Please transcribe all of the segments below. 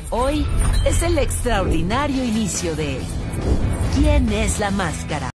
Hoy es el extraordinario inicio de ¿Quién es la máscara?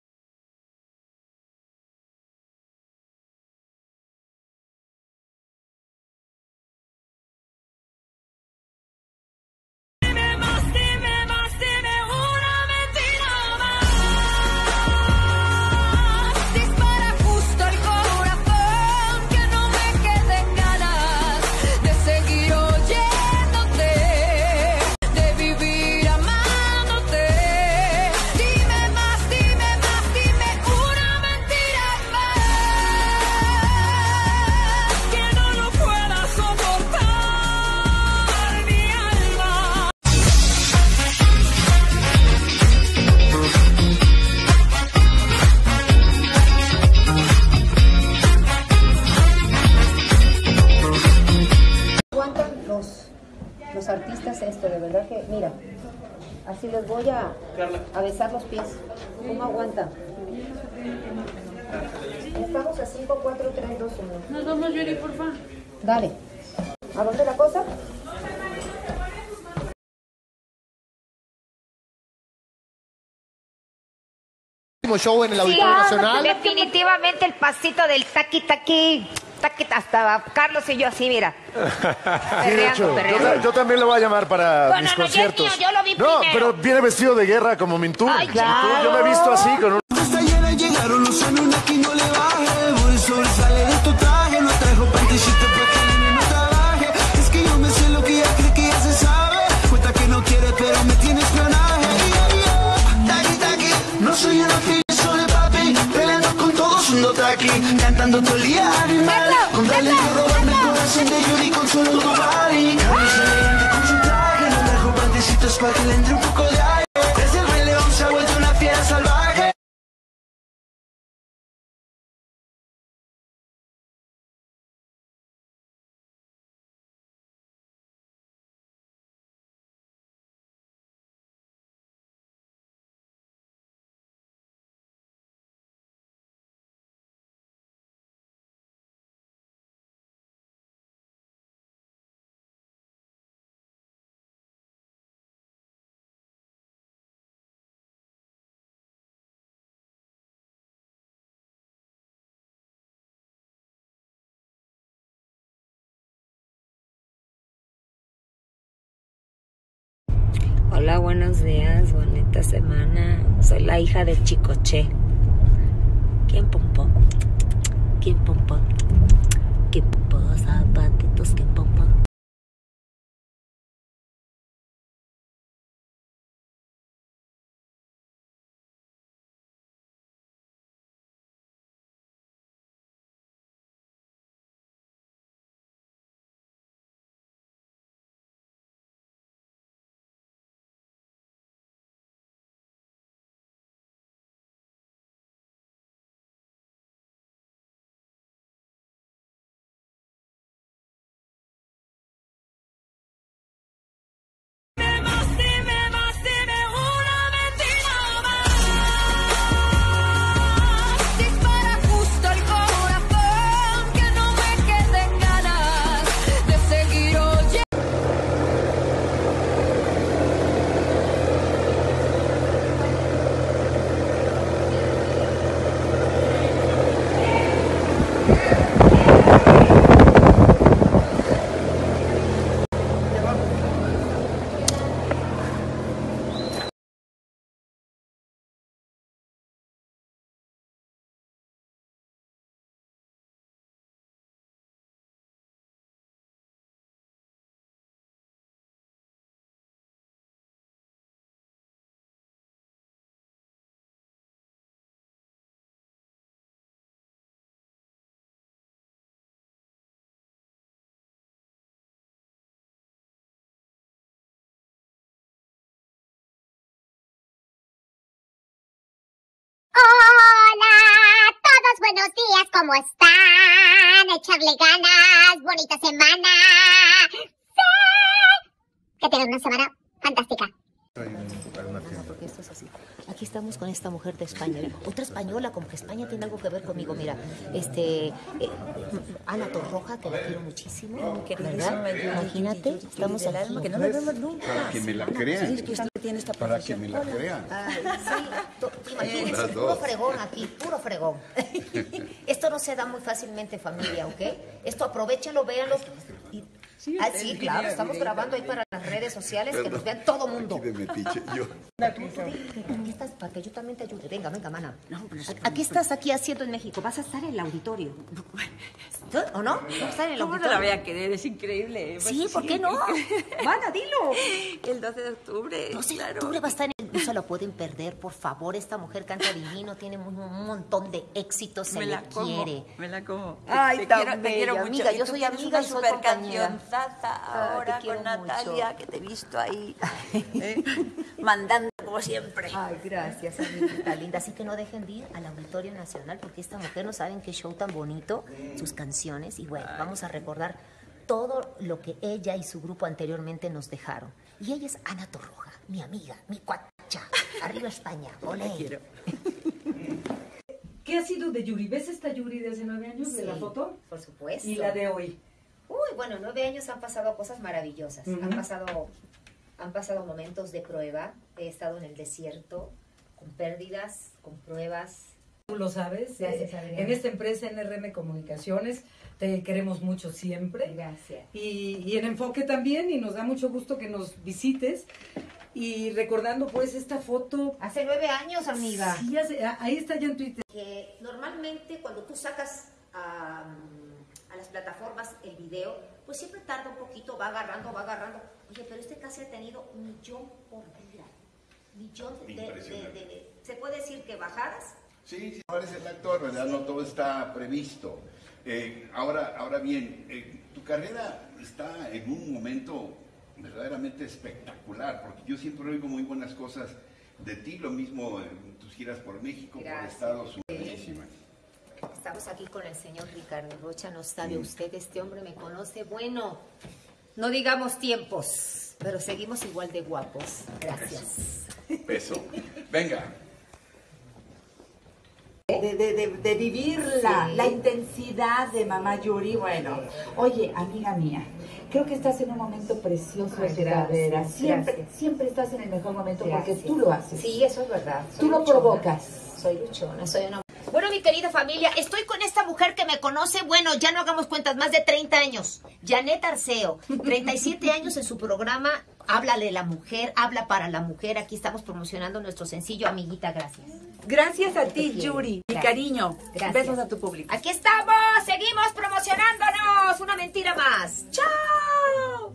Los artistas esto, de verdad que, mira, así les voy a besar los pies. ¿Cómo aguanta? Estamos a 5, 4, 3, 2, 1. Nos vamos, Yuri, por favor. Dale. ¿A dónde la cosa? Show en el Auditorio Nacional. Definitivamente el pasito del taqui taqui. Hasta Carlos y yo así, mira. Sí, de hecho, yo también lo voy a llamar para mis conciertos. No, yo lo vi no, primero. pero viene vestido de guerra como Mintur. Ay, claro. Yo me he visto así con un... Hasta ayer llegaron los años, aquí no le baje. Voy sobresale de tu traje, no trajo panticita para que el niño no trabaje. Es que yo me sé lo que ella cree que ya se sabe. Cuenta que no quiere, pero me tiene espionaje. Taqui, taqui, no soy el que soy papi. Peleando con todos, un aquí, cantando todo el día animal. Con darle y robarme el corazón de Yuri con solo tu body. Cabeza elegante con su traje, no trajo pantecitos para que le entre un poco de aire. Desde el Rey León se ha vuelto una fiera salvaje. Hola, buenos días, bonita semana. Soy la hija de Chicoche. ¿Quién pompó? ¿Quién pompó? ¿Quién pompó? Zapatitos, ¿quién pompó? Hola, todos buenos días, ¿cómo están? Echarle ganas, bonita semana. Sí, que tengan una semana fantástica. Porque esto es así. Aquí estamos con esta mujer de España, otra española, como que España tiene algo que ver conmigo. Mira, Ana Torroja, que la quiero muchísimo, ¿verdad? Imagínate, estamos aquí. Que no la vemos nunca. Para que me la crean. Sí, que usted tiene esta para que me la crean. Sí, imagínense, puro fregón aquí, puro fregón. Esto no se da muy fácilmente, familia, ¿ok? Esto aprovechenlo, véanlo. Sí, claro, estamos grabando ahí para las redes sociales, que nos vean todo mundo. Aquí de metiche, yo. Aquí estás, para que yo también te ayude. Venga, mana. Aquí estás, aquí haciendo en México. Vas a estar en el auditorio. ¿O no? Vas a estar en el auditorio. ¿Cómo no la voy a querer? Es increíble. Sí, ¿por qué no? Mana, dilo. El 12 de octubre. 12 de octubre va a estar en el... No se lo pueden perder, por favor. Esta mujer canta divino, tiene un montón de éxitos, se le quiere. Me la como. Ay, te quiero mucho. Amiga, yo soy amiga y soy compañera. Ahora con Natalia, que te he visto ahí mandando como siempre. Ay, gracias, amiguita linda. Así que no dejen de ir al Auditorio Nacional, porque esta mujer no saben qué show tan bonito, sus canciones, y bueno, vamos a recordar todo lo que ella y su grupo anteriormente nos dejaron. Y ella es Ana Torroja, mi amiga, mi cuacha. Arriba España, olé. Quiero. ¿Qué ha sido de Yuri? ¿Ves esta Yuri de hace 9 años, de la foto? Por supuesto. ¿Y la de hoy? Uy, bueno, 9 años han pasado cosas maravillosas. Han pasado momentos de prueba. He estado en el desierto, con pérdidas, con pruebas. Tú lo sabes. Gracias, Adriana. En esta empresa, NRM Comunicaciones, te queremos mucho siempre. Gracias. Y en Enfoque también, y nos da mucho gusto que nos visites. Y recordando pues esta foto... Hace 9 años, amiga. Sí, ahí está ya en Twitter. Que normalmente cuando tú sacas a las plataformas el video, pues siempre tarda un poquito, va agarrando. Oye, pero este casi ha tenido 1 millón por día. Millón de ¿se puede decir que bajadas? Sí, ahora es el actor, ¿verdad? No todo está previsto. Ahora bien, tu carrera está en un momento verdaderamente espectacular, porque yo siempre oigo muy buenas cosas de ti, lo mismo en tus giras por México, por Estados Unidos. Estamos aquí con el señor Ricardo Rocha, no sabe usted, este hombre me conoce, bueno, no digamos tiempos, pero seguimos igual de guapos. Gracias. Beso. Venga. De vivir la intensidad de Mamá Yuri, bueno. Oye, amiga mía, creo que estás en un momento precioso de tu carrera. Siempre estás en el mejor momento porque tú lo haces. Sí, eso es verdad. Tú lo provocas. Soy luchona, soy una... Bueno, mi querida familia, estoy con esta mujer que me conoce, bueno, ya no hagamos cuentas, más de 30 años. Janet Arceo, 37 años en su programa Háblale a la Mujer, Habla para la Mujer. Aquí estamos promocionando nuestro sencillo, amiguita, gracias. Gracias a ti, Yuri, mi cariño. Gracias. Besos a tu público. Aquí estamos, seguimos promocionándonos. Una mentira más. ¡Chao!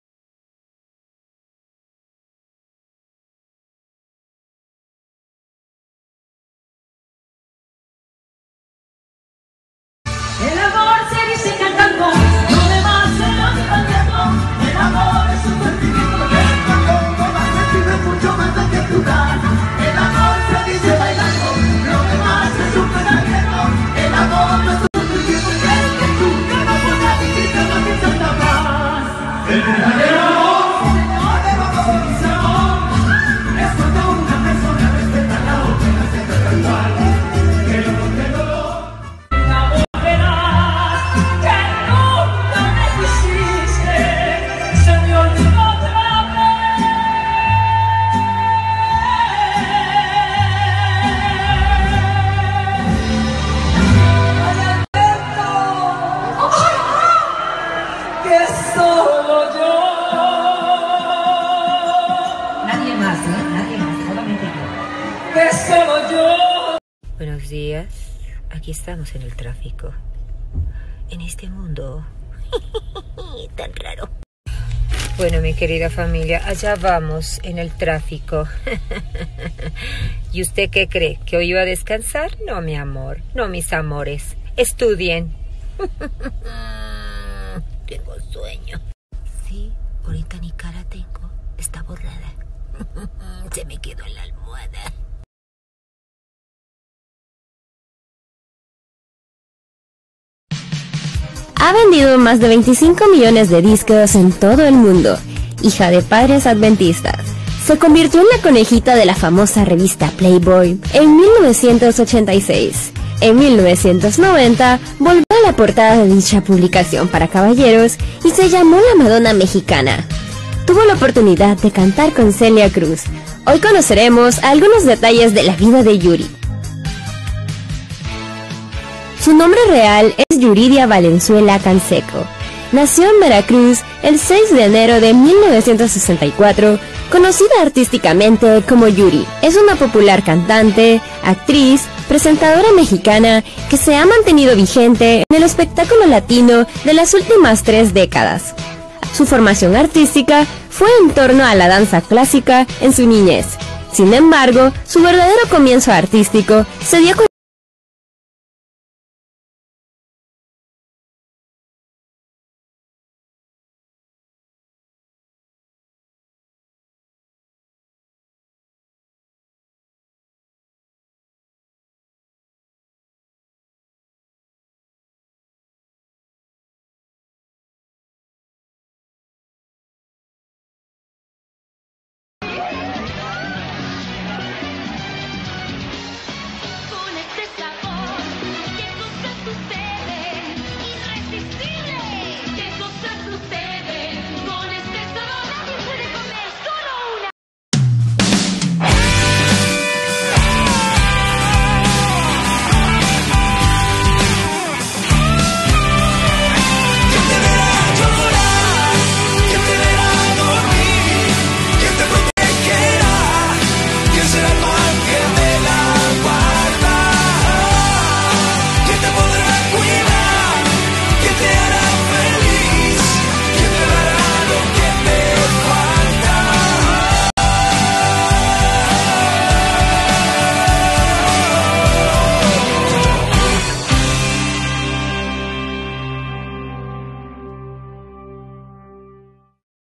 El amor se dice cantando, lo demás se lo cantando. El amor es un sentimiento que cuando más sentir mucho más hay que durar. El amor se dice bailando, lo demás es un cantando. El amor no es un sentimiento que tú no puedes vivir, que no te salta más. El verdadero amor de valor y sabor es cuando una persona respeta la otra y hace todo igual. Que lo Buenos días, aquí estamos en el tráfico, en este mundo tan raro. Bueno, mi querida familia, allá vamos en el tráfico. ¿Y usted qué cree? ¿Que hoy iba a descansar? No, mi amor, no, mis amores, estudien. Tengo sueño. Sí, ahorita ni cara tengo, está borrada. Se me quedó en la almohada. Ha vendido más de 25 millones de discos en todo el mundo. Hija de padres adventistas. se convirtió en la conejita de la famosa revista Playboy en 1986. En 1990 volvió a la portada de dicha publicación para caballeros y se llamó la Madonna mexicana. Tuvo la oportunidad de cantar con Celia Cruz. Hoy conoceremos algunos detalles de la vida de Yuri. Su nombre real es Yuridia Valenzuela Canseco. Nació en Veracruz el 6 de enero de 1964, conocida artísticamente como Yuri. Es una popular cantante, actriz, presentadora mexicana que se ha mantenido vigente en el espectáculo latino de las últimas 3 décadas. Su formación artística fue en torno a la danza clásica en su niñez. Sin embargo, su verdadero comienzo artístico se dio con